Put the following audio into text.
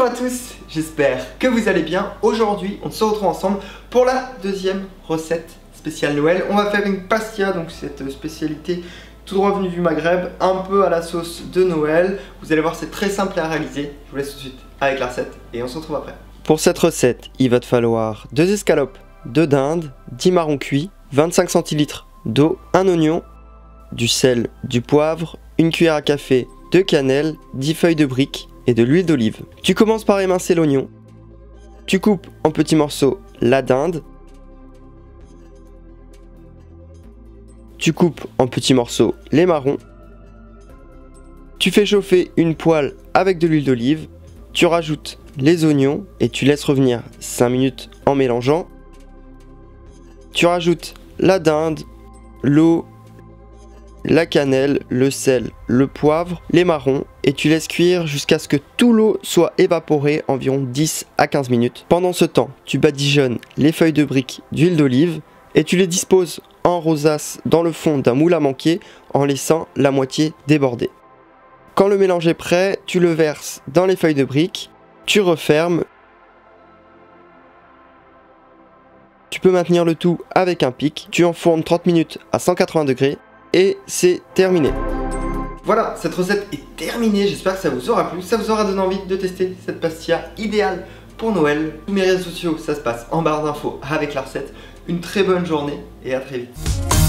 à tous, j'espère que vous allez bien. Aujourd'hui, on se retrouve ensemble pour la deuxième recette spéciale Noël. On va faire une pastilla, donc cette spécialité tout droit venue du Maghreb, un peu à la sauce de Noël. Vous allez voir, c'est très simple à réaliser. Je vous laisse tout de suite avec la recette et on se retrouve après. Pour cette recette, il va te falloir 2 escalopes de dinde, 10 marrons cuits, 25 centilitres d'eau, un oignon, du sel, du poivre, une cuillère à café de cannelle, 10 feuilles de brique et de l'huile d'olive. Tu commences par émincer l'oignon. Tu coupes en petits morceaux la dinde. Tu coupes en petits morceaux les marrons. Tu fais chauffer une poêle avec de l'huile d'olive. Tu rajoutes les oignons et tu laisses revenir 5 minutes en mélangeant. Tu rajoutes la dinde, l'eau, la cannelle, le sel, le poivre, les marrons et tu laisses cuire jusqu'à ce que tout l'eau soit évaporée environ 10 à 15 minutes. Pendant ce temps, tu badigeonnes les feuilles de brique d'huile d'olive et tu les disposes en rosace dans le fond d'un moule à manquer en laissant la moitié déborder. Quand le mélange est prêt, tu le verses dans les feuilles de brique, tu refermes. Tu peux maintenir le tout avec un pic, tu enfournes 30 minutes à 180 degrés. Et c'est terminé. Voilà, cette recette est terminée, j'espère que ça vous aura plu, ça vous aura donné envie de tester cette pastilla idéale pour Noël. Tous mes réseaux sociaux, ça se passe en barre d'infos avec la recette. Une très bonne journée et à très vite.